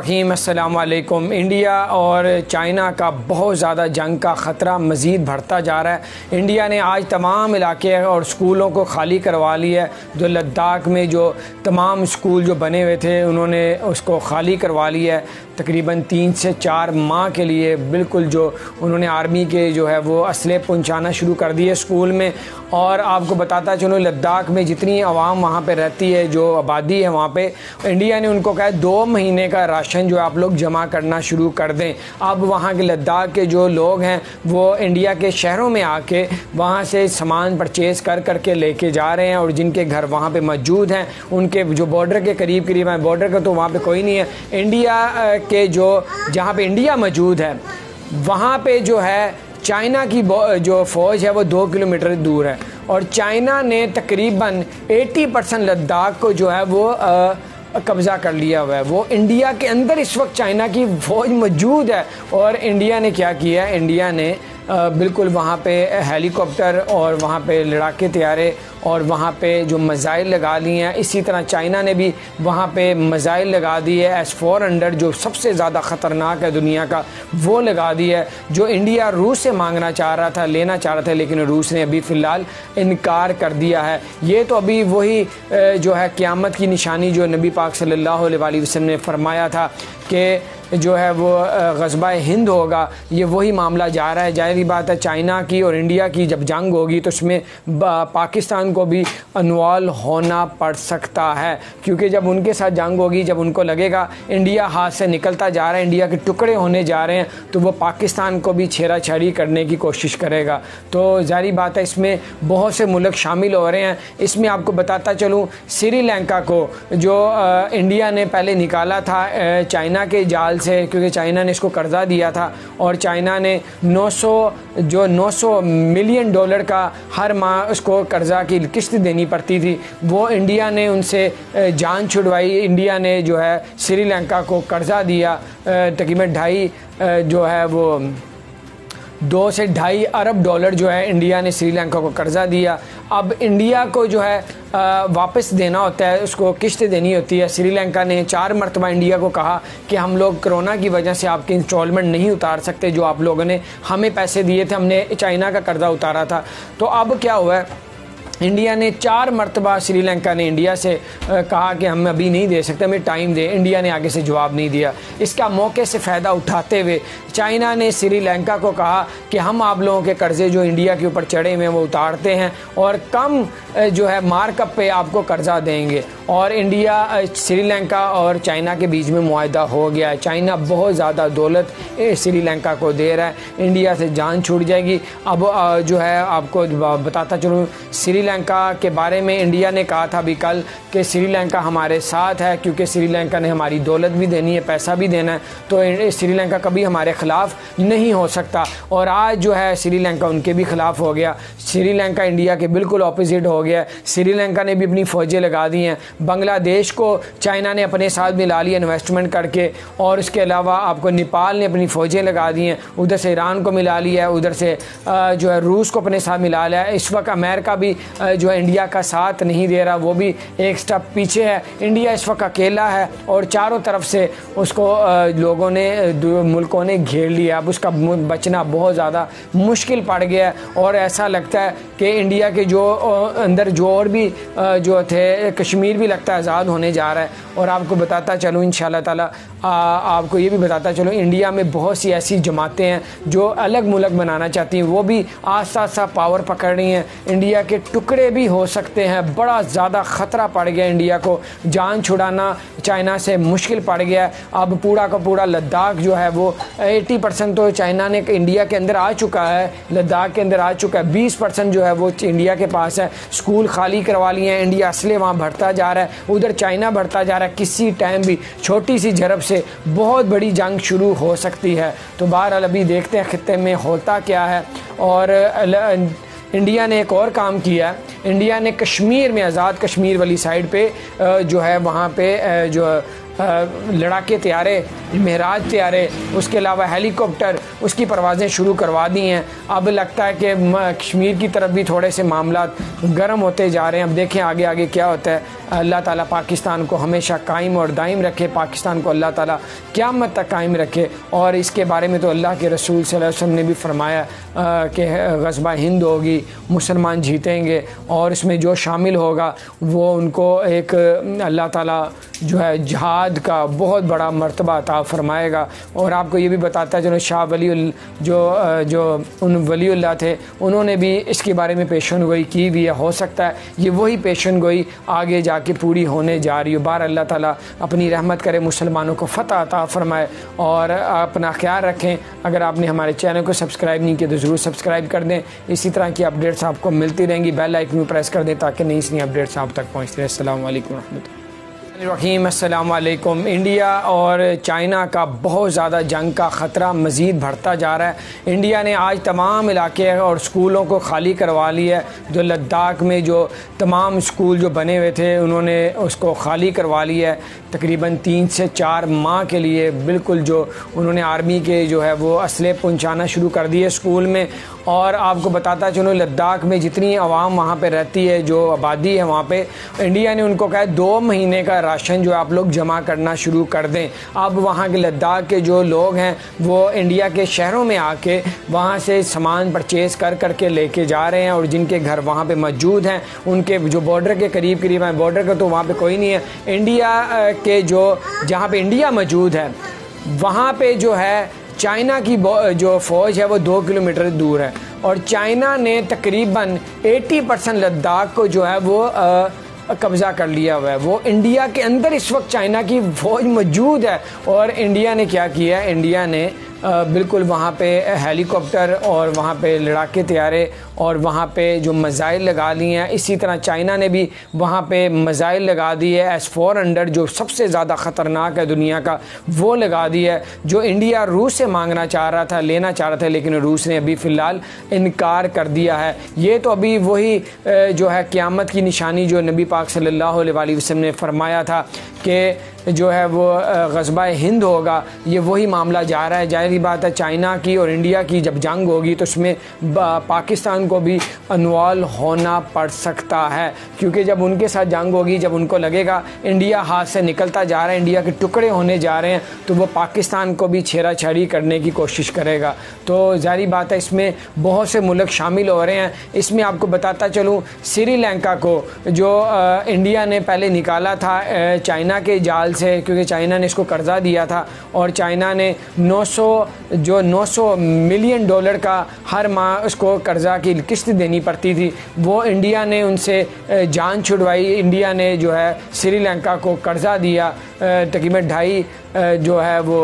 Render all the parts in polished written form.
रहीम अस्सलाम वालेकुम। इंडिया और चाइना का बहुत ज़्यादा जंग का ख़तरा मज़ीद बढ़ता जा रहा है। इंडिया ने आज तमाम इलाके और स्कूलों को खाली करवा लिया है। जो लद्दाख में जो तमाम स्कूल जो बने हुए थे उन्होंने उसको खाली करवा लिया है। तकरीबन 3 से 4 माह के लिए बिल्कुल जो उन्होंने आर्मी के जो है वो असले पहुंचाना शुरू कर दिए स्कूल में। और आपको बताता चलो लद्दाख में जितनी आवाम वहाँ पे रहती है, जो आबादी है वहाँ पे, इंडिया ने उनको कहा 2 महीने का राशन जो आप लोग जमा करना शुरू कर दें। अब वहाँ के लद्दाख के जो लोग हैं वो इंडिया के शहरों में आके वहाँ से सामान परचेज़ कर करके लेके जा रहे हैं। और जिनके घर वहाँ पे मौजूद हैं उनके जो बॉर्डर के करीब करीब हैं, बॉर्डर का तो वहाँ पे कोई नहीं है, इंडिया के जो जहाँ पे इंडिया मौजूद है वहाँ पे जो है चाइना की जो फ़ौज है वो 2 किलोमीटर दूर है। और चाइना ने तकरीबन 80% लद्दाख को जो है वो कब्ज़ा कर लिया हुआ है। वो इंडिया के अंदर इस वक्त चाइना की फ़ौज मौजूद है। और इंडिया ने क्या किया, इंडिया ने बिल्कुल वहाँ पे हेलीकॉप्टर और वहाँ पे लड़ाके तैयारे और वहाँ पे जो मिसाइल लगा लिए हैं। इसी तरह चाइना ने भी वहाँ पे मिसाइल लगा दी है S-400 जो सबसे ज़्यादा ख़तरनाक है दुनिया का, वो लगा दी है। जो इंडिया रूस से मांगना चाह रहा था, लेना चाह रहा था, लेकिन रूस ने अभी फ़िलहाल इनकार कर दिया है। ये तो अभी वही जो है क़यामत की निशानी जो नबी पाक सल्लल्लाहु अलैहि वसल्लम ने फरमाया था कि जो है वो ग़ज़वा हिंद होगा, ये वही मामला जा रहा है। जाहिर बात है चाइना की और इंडिया की जब जंग होगी तो उसमें पाकिस्तान को भी इन्वॉल्व होना पड़ सकता है, क्योंकि जब उनके साथ जंग होगी, जब उनको लगेगा इंडिया हाथ से निकलता जा रहा है, इंडिया के टुकड़े होने जा रहे हैं, तो वो पाकिस्तान को भी छेड़ाछाड़ी करने की कोशिश करेगा। तो जाहिर बात है इसमें बहुत से मुल्क शामिल हो रहे हैं। इसमें आपको बताता चलूँ श्रीलंका को जो इंडिया ने पहले निकाला था चाइना के जाल से, क्योंकि चाइना ने इसको कर्जा दिया था और चाइना ने 900 मिलियन डॉलर का हर माह उसको कर्जा की किस्त देनी पड़ती थी। वो इंडिया ने उनसे जान छुड़वाई। इंडिया ने जो है श्रीलंका को कर्जा दिया तकरीबन 2.5 जो है वो 2 से 2.5 अरब डॉलर जो है इंडिया ने श्रीलंका को कर्जा दिया। अब इंडिया को जो है वापस देना होता है, उसको किस्त देनी होती है। श्रीलंका ने 4 मरतबा इंडिया को कहा कि हम लोग कोरोना की वजह से आपके इंस्टॉलमेंट नहीं उतार सकते, जो आप लोगों ने हमें पैसे दिए थे, हमने चाइना का कर्जा उतारा था। तो अब क्या हुआ है, इंडिया ने 4 मरतबा श्रीलंका ने इंडिया से कहा कि हम अभी नहीं दे सकते, हमें टाइम दे। इंडिया ने आगे से जवाब नहीं दिया। इसका मौके से फ़ायदा उठाते हुए चाइना ने श्रीलंका को कहा कि हम आप लोगों के कर्ज़े जो इंडिया के ऊपर चढ़े हुए हैं वो उतारते हैं और कम जो है मार्कअप पे आपको कर्जा देंगे। और इंडिया श्रीलंका और चाइना के बीच में मुआहदा हो गया है। चाइना बहुत ज़्यादा दौलत श्रीलंका को दे रहा है, इंडिया से जान छूट जाएगी। अब जो है आपको बताता चलूँ श्रीलंका के बारे में इंडिया ने कहा था अभी कल कि श्रीलंका हमारे साथ है, क्योंकि श्रीलंका ने हमारी दौलत भी देनी है, पैसा भी देना है, तो श्रीलंका कभी हमारे ख़िलाफ़ नहीं हो सकता। और आज जो है श्रीलंका उनके भी ख़िलाफ़ हो गया। श्रीलंका इंडिया के बिल्कुल ऑपोजिट हो गया। श्रीलंका ने भी अपनी फ़ौजें लगा दी हैं। बांग्लादेश को चाइना ने अपने साथ मिला लिया इन्वेस्टमेंट करके। और इसके अलावा आपको नेपाल ने अपनी फ़ौजें लगा दी हैं, उधर से ईरान को मिला लिया है, उधर से जो है रूस को अपने साथ मिला लिया है। इस वक्त अमेरिका भी जो है इंडिया का साथ नहीं दे रहा, वो भी एक स्टेप पीछे है। इंडिया इस वक्त अकेला है और चारों तरफ से उसको लोगों ने मुल्कों ने घेर लिया। अब उसका बचना बहुत ज़्यादा मुश्किल पड़ गया है। और ऐसा लगता है कि इंडिया के जो अंदर जो और भी जो थे, कश्मीर भी लगता है आज़ाद होने जा रहा है। और आपको बताता चलूँ इंशाल्लाह ताला आपको ये भी बताता चलूँ इंडिया में बहुत सी ऐसी जमातें हैं जो अलग मुल्क बनाना चाहती हैं, वो भी आस्ता आस्ता पावर पकड़ रही हैं। इंडिया के टुकड़े भी हो सकते हैं। बड़ा ज़्यादा ख़तरा पड़ गया इंडिया को, जान छुड़ाना चाइना से मुश्किल पड़ गया। अब पूरा का पूरा लद्दाख जो है वो 80% तो चाइना ने इंडिया के अंदर आ चुका है, लद्दाख के अंदर आ चुका है। 20% जो है वो इंडिया के पास है। स्कूल खाली करवा लिए हैं, इंडिया असले वहाँ बढ़ता जा रहा है, उधर चाइना बढ़ता जा रहा है। किसी टाइम भी छोटी सी झड़प से बहुत बड़ी जंग शुरू हो सकती है। तो बहरहाल अभी देखते हैं खित्ते में होता क्या है। और इंडिया ने एक और काम किया। इंडिया ने कश्मीर में, आज़ाद कश्मीर वाली साइड पे जो है वहाँ पे जो लड़ाके तैयारे, महराज तैयारे, उसके अलावा हेलीकॉप्टर, उसकी परवाज़ें शुरू करवा दी हैं। अब लगता है कि कश्मीर की तरफ भी थोड़े से मामलात गर्म होते जा रहे हैं। अब देखें आगे आगे क्या होता है। अल्लाह ताला पाकिस्तान को हमेशा कायम और दायम रखे, पाकिस्तान को अल्लाह ताला क़यामत तक कायम रखे। और इसके बारे में तो अल्लाह के रसूल सल्लल्लाहु अलैहि वसल्लम ने भी फरमाया कि ग़ज़वा हिंद होगी, मुसलमान जीतेंगे और इसमें जो शामिल होगा वो उनको एक अल्लाह ताला जो है जिहाद का बहुत बड़ा मर्तबा अता फरमाएगा। और आपको ये भी बताता है, जो शाह वली जो उन वलीउल्लाह थे, उन्होंने भी इसके बारे में पेशन गोई की भी है। हो सकता है ये वही पेशन गोई आगे जाके पूरी होने जा रही हो। बार अल्लाह ताला अपनी रहमत करे, मुसलमानों को फ़तह अता फरमाए। और अपना ख्याल रखें। अगर आपने हमारे चैनल को सब्सक्राइब नहीं किया तो ज़रूर सब्सक्राइब कर दें। इसी तरह की अपडेट्स आपको मिलती रहेंगी। बेल आइकन में प्रेस कर दें ताकि नई से नई अपडेट्स आप तक पहुँचती रहे। अस्सलाम वालेकुम रहमतुल्लाह। अस्सलाम वालेकुम। इंडिया और चाइना का बहुत ज़्यादा जंग का ख़तरा मज़ीद बढ़ता जा रहा है। इंडिया ने आज तमाम इलाके और स्कूलों को खाली करवा लिया है। जो लद्दाख में जो तमाम स्कूल जो बने हुए थे उन्होंने उसको खाली करवा लिया है। तकरीबन 3 से 4 माह के लिए बिल्कुल जो उन्होंने आर्मी के जो है वो असले पहुँचाना शुरू कर दिए स्कूल में। और आपको बताता चलो लद्दाख में जितनी आवाम वहाँ पे रहती है, जो आबादी है वहाँ पे, इंडिया ने उनको कहा 2 महीने का राशन जो आप लोग जमा करना शुरू कर दें। अब वहाँ के लद्दाख के जो लोग हैं वो इंडिया के शहरों में आके वहाँ से सामान परचेज़ कर के लेके जा रहे हैं। और जिनके घर वहाँ पे मौजूद हैं, उनके जो बॉर्डर के करीब हैं, बॉर्डर का तो वहाँ पे कोई नहीं है, इंडिया के जो जहाँ पे इंडिया मौजूद है वहाँ पे जो है चाइना की जो फ़ौज है वो 2 किलोमीटर दूर है। और चाइना ने तकरीबन 80% लद्दाख को जो है वो कब्ज़ा कर लिया हुआ है। वो इंडिया के अंदर इस वक्त चाइना की फ़ौज मौजूद है। और इंडिया ने क्या किया है, इंडिया ने बिल्कुल वहाँ पे हेलीकॉप्टर और वहाँ पे लड़ाके तैयारे और वहाँ पे जो मिसाइल लगा लिए हैं। इसी तरह चाइना ने भी वहाँ पे मिसाइल लगा दी है S-400 जो सबसे ज़्यादा ख़तरनाक है दुनिया का, वो लगा दी है। जो इंडिया रूस से मांगना चाह रहा था, लेना चाह रहा था, लेकिन रूस ने अभी फ़िलहाल इनकार कर दिया है। ये तो अभी वही जो है क़यामत की निशानी जो नबी पाक सल्लल्लाहु अलैहि वसल्लम ने फरमाया था कि जो है वो ग़ज़वा हिंद होगा, ये वही मामला जा रहा है। जाहिर बात है चाइना की और इंडिया की जब जंग होगी तो उसमें पाकिस्तान को भी इन्वॉल्व होना पड़ सकता है। क्योंकि जब उनके साथ जंग होगी, जब उनको लगेगा इंडिया हाथ से निकलता जा रहा है, इंडिया के टुकड़े होने जा रहे हैं, तो वो पाकिस्तान को भी छेड़ाछाड़ी करने की कोशिश करेगा। तो जाहिर बात है इसमें बहुत से मुल्क शामिल हो रहे हैं। इसमें आपको बताता चलूँ, श्रीलंका को जो इंडिया ने पहले निकाला था चाइना के जाल से, क्योंकि चाइना ने इसको कर्जा दिया था और चाइना ने 900 मिलियन डॉलर का हर माह उसको कर्जा की किस्त देनी पड़ती थी, वो इंडिया ने उनसे जान छुड़वाई। इंडिया ने जो है श्रीलंका को कर्जा दिया तकरीबन 2.5 जो है वो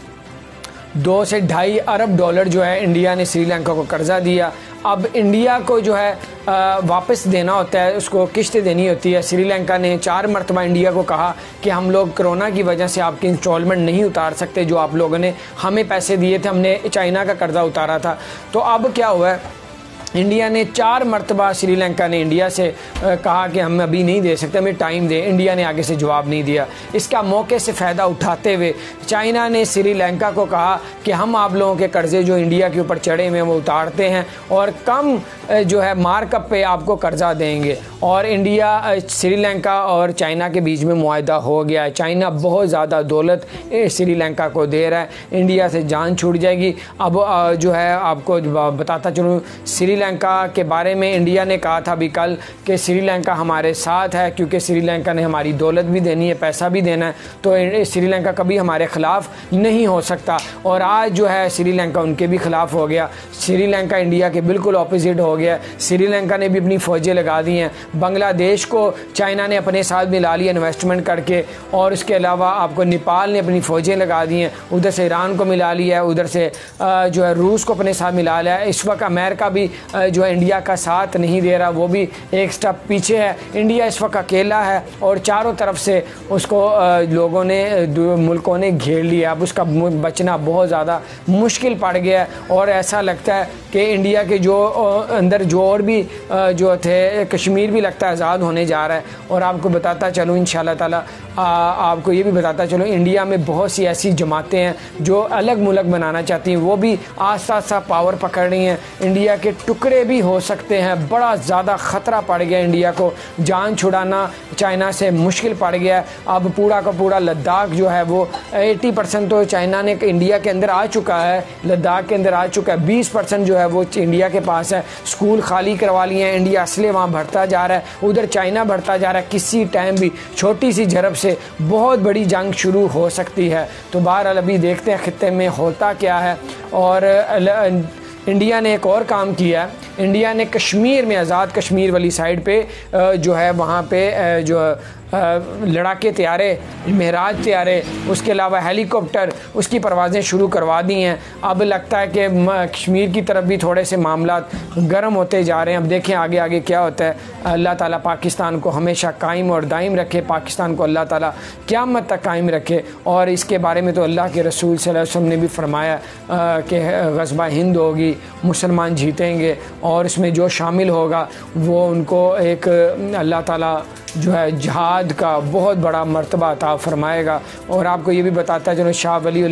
2 से 2.5 अरब डॉलर जो है इंडिया ने श्रीलंका को कर्जा दिया। अब इंडिया को जो है वापस देना होता है, उसको किस्त देनी होती है। श्रीलंका ने 4 मरतबा इंडिया को कहा कि हम लोग कोरोना की वजह से आपकी इंस्टॉलमेंट नहीं उतार सकते, जो आप लोगों ने हमें पैसे दिए थे, हमने चाइना का कर्जा उतारा था। तो अब क्या हुआ है, इंडिया ने 4 मरतबा श्रीलंका ने इंडिया से कहा कि हम अभी नहीं दे सकते, हमें टाइम दें। इंडिया ने आगे से जवाब नहीं दिया। इसका मौके से फ़ायदा उठाते हुए चाइना ने श्रीलंका को कहा कि हम आप लोगों के कर्ज़े जो इंडिया के ऊपर चढ़े हुए हैं वो उतारते हैं और कम जो है मार्कअप पे आपको कर्जा देंगे। और इंडिया, श्रीलंका और चाइना के बीच में मुआहदा हो गया है। चाइना बहुत ज़्यादा दौलत श्रीलंका को दे रहा है, इंडिया से जान छूट जाएगी। अब जो है आपको बताता चलूँ, श्रीलंका के बारे में इंडिया ने कहा था अभी कल कि श्रीलंका हमारे साथ है, क्योंकि श्रीलंका ने हमारी दौलत भी देनी है, पैसा भी देना है, तो श्रीलंका कभी हमारे ख़िलाफ़ नहीं हो सकता। और आज जो है श्रीलंका उनके भी ख़िलाफ़ हो गया। श्रीलंका इंडिया के बिल्कुल ऑपोजिट हो गया। श्रीलंका ने भी अपनी फ़ौजें लगा दी हैं। बांग्लादेश को चाइना ने अपने साथ मिला लिया इन्वेस्टमेंट करके, और उसके अलावा आपको नेपाल ने अपनी फ़ौजें लगा दी हैं। उधर से ईरान को मिला लिया है, उधर से जो है रूस को अपने साथ मिला लिया है। इस वक्त अमेरिका भी जो है इंडिया का साथ नहीं दे रहा, वो भी एक स्टेप पीछे है। इंडिया इस वक्त अकेला है और चारों तरफ से उसको लोगों ने, मुल्कों ने घेर लिया। अब उसका बचना बहुत ज़्यादा मुश्किल पड़ गया है और ऐसा लगता है कि इंडिया के जो अंदर जो और भी जो थे, कश्मीर भी लगता है आज़ाद होने जा रहा है। और आपको बताता चलूँ इंशाअल्लाह ताला, आपको ये भी बताता चलूँ, इंडिया में बहुत सी ऐसी जमातें हैं जो अलग मुल्क बनाना चाहती हैं, वो भी आस्ता आस्ता पावर पकड़ रही हैं। इंडिया के टुकड़े भी हो सकते हैं, बड़ा ज़्यादा ख़तरा पड़ गया इंडिया को, जान छुड़ाना चाइना से मुश्किल पड़ गया है। अब पूरा का पूरा लद्दाख जो है वो 80% तो चाइना ने इंडिया के अंदर आ चुका है, लद्दाख के अंदर आ चुका है। 20% जो है वो इंडिया के पास है। स्कूल खाली करवा लिए हैं, इंडिया असले वहाँ बढ़ता जा रहा है, उधर चाइना बढ़ता जा रहा है। किसी टाइम भी छोटी सी झड़प से बहुत बड़ी जंग शुरू हो सकती है। तो बहरहाल अभी देखते हैं खित्ते में होता क्या है। और इंडिया ने एक और काम किया है, इंडिया ने कश्मीर में, आज़ाद कश्मीर वाली साइड पे जो है वहाँ पे जो लड़ाके तैयारे, महराज तैयारे, उसके अलावा हेलीकॉप्टर, उसकी परवाज़ें शुरू करवा दी हैं। अब लगता है कि कश्मीर की तरफ भी थोड़े से मामलात गर्म होते जा रहे हैं। अब देखें आगे आगे क्या होता है। अल्लाह ताला पाकिस्तान को हमेशा कायम और दायम रखे, पाकिस्तान को अल्लाह ताला क़यामत तक कायम रखे। और इसके बारे में तो अल्लाह के रसूल सल्लल्लाहु अलैहि वसल्लम ने भी फरमाया कि ग़ज़वा हिंद होगी, मुसलमान जीतेंगे और इसमें जो शामिल होगा वो उनको एक अल्लाह ताला जो है जहाद का बहुत बड़ा मर्तबा अता फरमाएगा। और आपको ये भी बताता है, जो शाह वली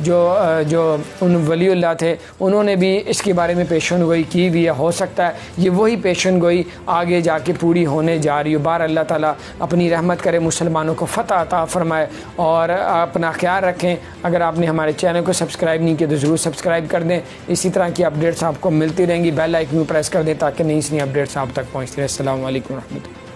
जो उन वलीउल्लाह थे, उन्होंने भी इसके बारे में पेशन गोई की भी है। हो सकता है ये वही पेशन गोई आगे जाके पूरी होने जा रही हो। बार अल्लाह ताला अपनी रहमत करे, मुसलमानों को फ़तह अता फरमाए। और अपना ख्याल रखें। अगर आपने हमारे चैनल को सब्सक्राइब नहीं किया तो ज़रूर सब्सक्राइब कर दें। इसी तरह की अपडेट्स आपको मिलती रहेंगी। बेल आइकन प्रेस कर दें ताकि नई अपडेट्स आप तक पहुँचती रहे। अस्सलामु अलैकुम रहमतुल्लाह।